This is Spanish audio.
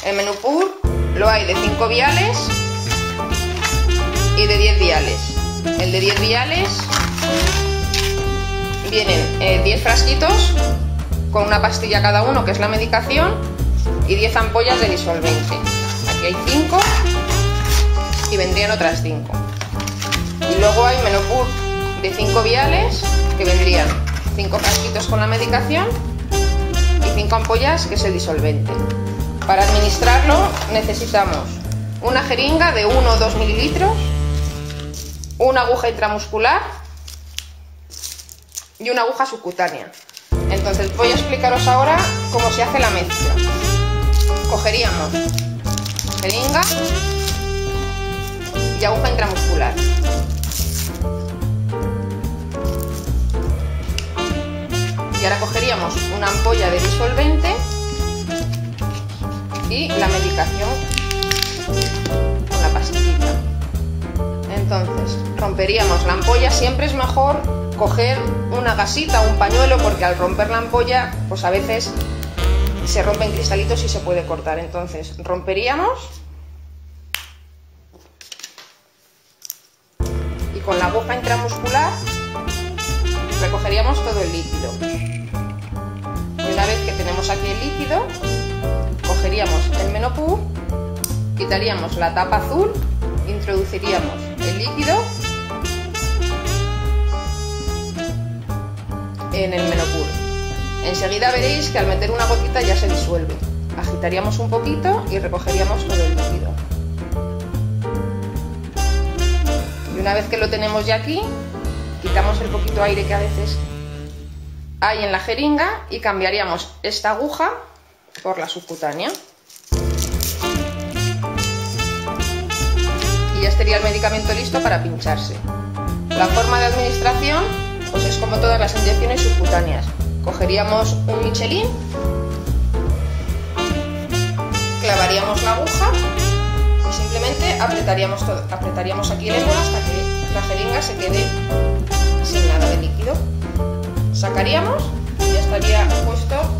El Menopur lo hay de 5 viales y de 10 viales. El de 10 viales vienen 10 frasquitos con una pastilla cada uno, que es la medicación, y 10 ampollas de disolvente. Aquí hay 5 y vendrían otras 5. Y luego hay Menopur de 5 viales, que vendrían 5 frasquitos con la medicación y 5 ampollas, que es el disolvente. Para administrarlo necesitamos una jeringa de 1 o 2 mililitros, una aguja intramuscular y una aguja subcutánea. Entonces voy a explicaros ahora cómo se hace la mezcla. Cogeríamos jeringa y aguja intramuscular. Y ahora cogeríamos una ampolla de disolvente y la medicación con la pastillita. Entonces romperíamos la ampolla. Siempre es mejor coger una gasita o un pañuelo, porque al romper la ampolla pues a veces se rompen cristalitos y se puede cortar. Entonces romperíamos y con la aguja intramuscular recogeríamos todo el líquido. Y una vez que tenemos aquí el líquido, cogeríamos el Menopur, quitaríamos la tapa azul, introduciríamos el líquido en el Menopur. Enseguida veréis que al meter una gotita ya se disuelve. Agitaríamos un poquito y recogeríamos todo el líquido. Y una vez que lo tenemos ya aquí, quitamos el poquito aire que a veces hay en la jeringa y cambiaríamos esta aguja por la subcutánea. Y ya estaría el medicamento listo para pincharse. La forma de administración pues es como todas las inyecciones subcutáneas. Cogeríamos un Michelin, clavaríamos la aguja y simplemente apretaríamos aquí el émbolo hasta que la jeringa se quede sin nada de líquido. Sacaríamos y ya estaría puesto